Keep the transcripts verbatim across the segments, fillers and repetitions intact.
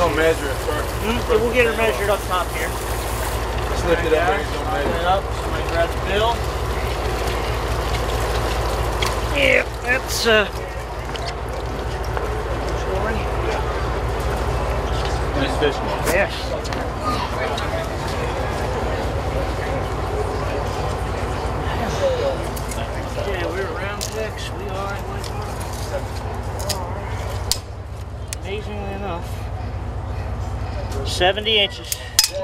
gonna measure it first. Mm, we'll get it measured up top here. Just lift it up and he's gonna measure it up. Somebody grab the bill. Yeah, that's uh. Story. Nice fishing. Yes. Yeah, we're around six. We are. Amazingly enough, seventy inches.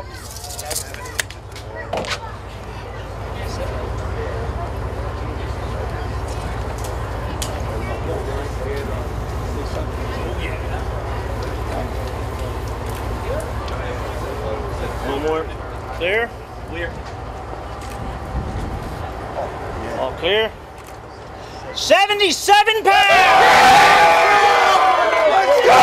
One more. Clear? Clear. All clear? seventy-seven pounds! Let's go!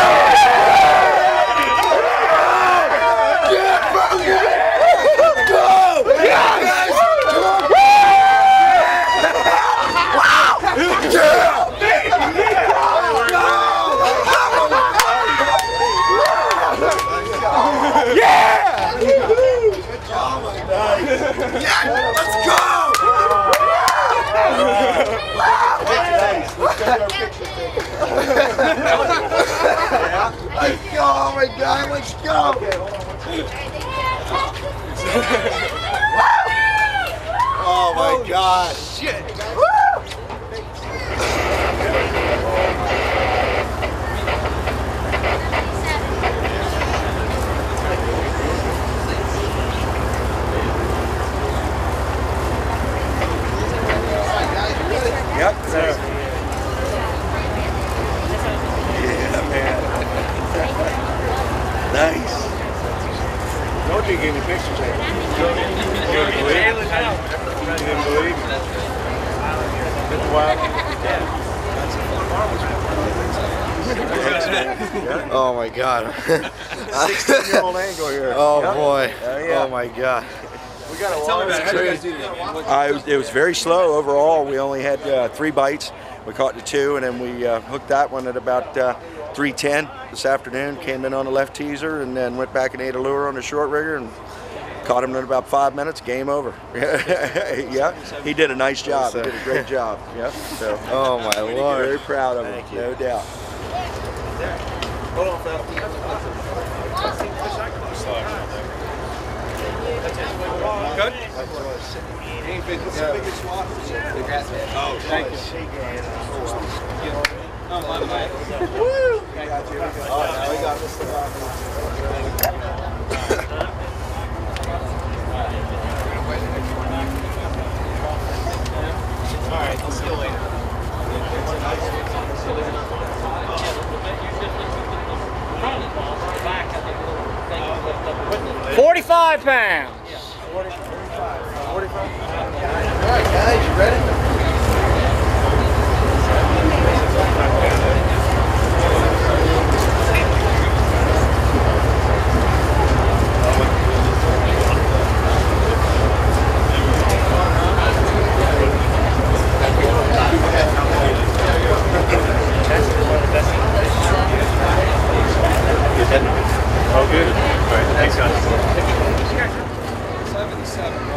Let's go, oh my God, let's go! Oh my God! Shit! Yep, sir. Yeah, man. Nice. Told you, gave me pictures. You didn't believe it? You didn't believe it? It's wild. Oh my God. sixteen year old angle here. Oh boy. Uh, yeah. Oh my God. We got a Tell me about it. How did you guys do that? Uh, it, was, it was very slow overall. We only had uh, three bites. We caught the two, and then we uh, hooked that one at about uh, three ten this afternoon. Came in on the left teaser, and then went back and ate a lure on the short rigger, and caught him in about five minutes. Game over. Yeah, he did a nice job. He did a great job. Yeah. So. Oh my Lord. Very proud of him. Thank you. No doubt. Hold on, Phil. Good? Oh, thank you. Oh, my bad. Woo! We got you. Oh, we got this stuff. All right, I'll see you later. forty-five pounds. forty-five. forty-five. All right, guys, you ready? Oh, good. All right, thanks, guys. seventy-seven, bro.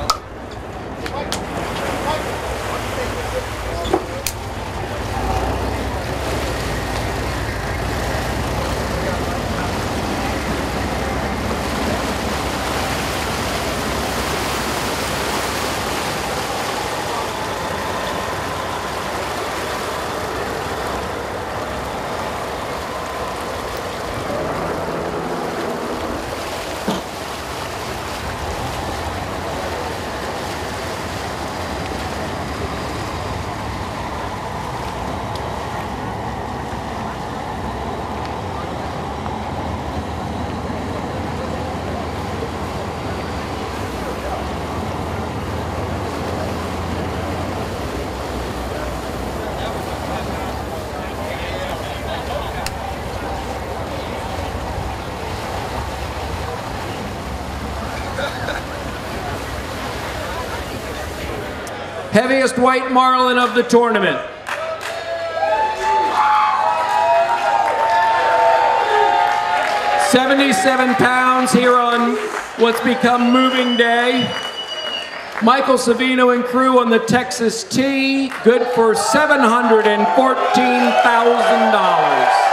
Heaviest white marlin of the tournament. seventy-seven pounds here on what's become moving day. Michael Savino and crew on the Texas T, good for seven hundred fourteen thousand dollars.